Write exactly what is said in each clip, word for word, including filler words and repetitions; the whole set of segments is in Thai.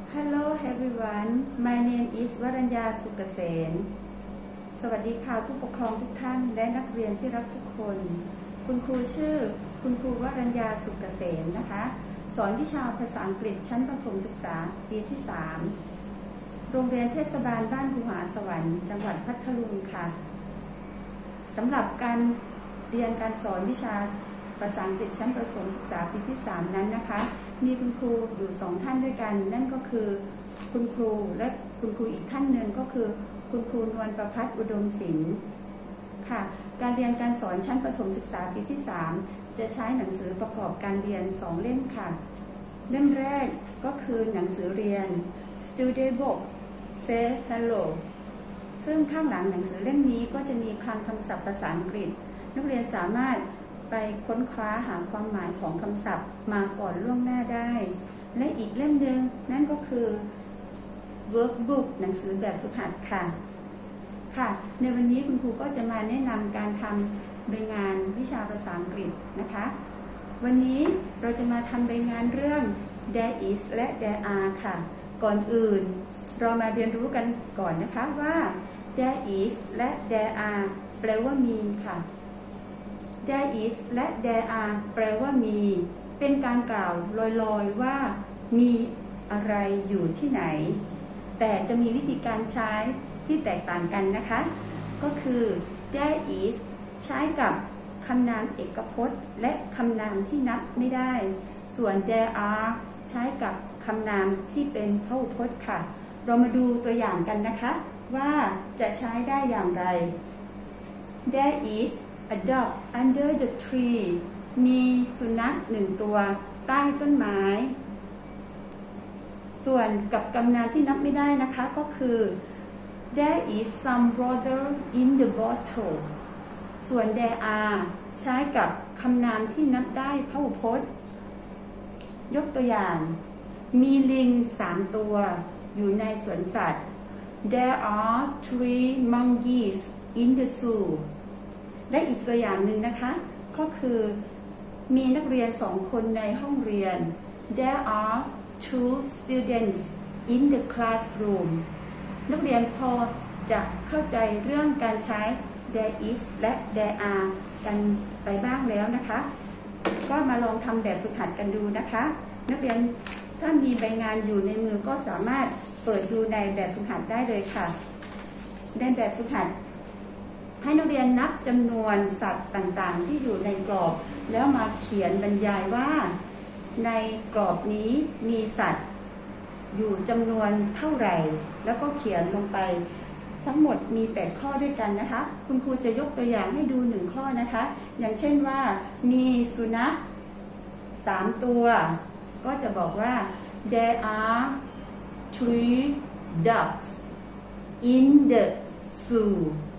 Hello everyone my name is วรัญญา สุกเกษมสวัสดีค่ะผู้ปกครองทุกท่านและนักเรียนที่รักทุกคนคุณครูชื่อคุณครูวรัญญา สุกเกษมนะคะสอนวิชาภาษาอังกฤษชั้นประถมศึกษาปีที่สามโรงเรียนเทศบาลบ้านภูหาสวรรค์จังหวัดพัทลุงค่ะสำหรับการเรียนการสอนวิชาภาษาอังกฤษชั้นประถมศึกษาปีที่สามนั้นนะคะมีคุณครูอยู่สองท่านด้วยกันนั่นก็คือคุณครูและคุณครูอีกท่านหนึ่งก็คือคุณครูนวลประภัสอุดมศิลป์ค่ะการเรียนการสอนชั้นประถมศึกษาปีที่สามจะใช้หนังสือประกอบการเรียนสองเล่มค่ะเล่มแรกก็คือหนังสือเรียน Student Book Say Hello ซึ่งข้างหลังหนังสือเล่มนี้ก็จะมีคลังคำศัพท์ภาษาอังกฤษนักเรียนสามารถไปค้นคว้าหาความหมายของคำศัพท์มาก่อนล่วงหน้าได้และอีกเล่มหนึ่งนั่นก็คือ Workbook หนังสือแบบฝึกหัดค่ะค่ะในวันนี้คุณครูก็จะมาแนะนำการทำใบงานวิชาภาษาอังกฤษนะคะวันนี้เราจะมาทำใบงานเรื่อง there is และ there are ค่ะก่อนอื่นเรามาเรียนรู้กันก่อนนะคะว่า there is และ there are แปลว่ามีค่ะthere is และ there are แปลว่ามีเป็นการกล่าวลอยๆว่ามีอะไรอยู่ที่ไหนแต่จะมีวิธีการใช้ที่แตกต่างกันนะคะก็คือ there is ใช้กับคำนามเอกพจน์และคำนามที่นับไม่ได้ส่วน there are ใช้กับคำนามที่เป็นพหูพจน์ค่ะเรามาดูตัวอย่างกันนะคะว่าจะใช้ได้อย่างไร there is a dog under the tree มีสุนัขหนึ่งตัวใต้ต้นไม้ส่วนกับคำนามที่นับไม่ได้นะคะก็คือ there is some water in the bottle ส่วน there are ใช้กับคำนามที่นับได้พหูพจน์ยกตัวอย่างมีลิงสามตัวอยู่ในสวนสัตว์ there are three monkeys in the zooและอีกตัวอย่างหนึ่งนะคะก็คือมีนักเรียนสองคนในห้องเรียน there are two students in the classroom นักเรียนพอจะเข้าใจเรื่องการใช้ there is และ there are กันไปบ้างแล้วนะคะก็มาลองทำแบบฝึกหัดกันดูนะคะนักเรียนถ้ามีใบงานอยู่ในมือก็สามารถเปิดดูในแบบฝึกหัดได้เลยค่ะในแบบฝึกหัดให้นักเรียนนับจำนวนสัตว์ต่างๆที่อยู่ในกรอบแล้วมาเขียนบรรยายว่าในกรอบนี้มีสัตว์อยู่จำนวนเท่าไหร่แล้วก็เขียนลงไปทั้งหมดมีแปดข้อด้วยกันนะคะคุณครูจะยกตัวอย่างให้ดูหนึ่งข้อนะคะอย่างเช่นว่ามีสุนัขสามตัวก็จะบอกว่า there are three ducks in the zoo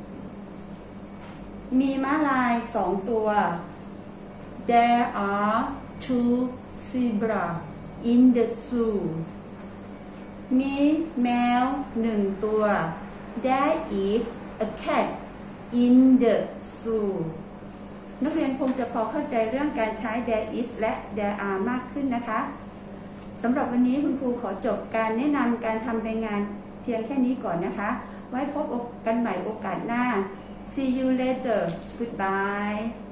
มีม้าลายสองตัว there are two zebra in the zoo มีแมวหนึ่งตัว there is a cat in the zoo นักเรียนคงจะพอเข้าใจเรื่องการใช้ there is และ there are มากขึ้นนะคะสำหรับวันนี้คุณครูขอจบการแนะนำการทำรายงานเพียงแค่นี้ก่อนนะคะไว้พบกันใหม่โอกาสหน้าSee you later. Goodbye.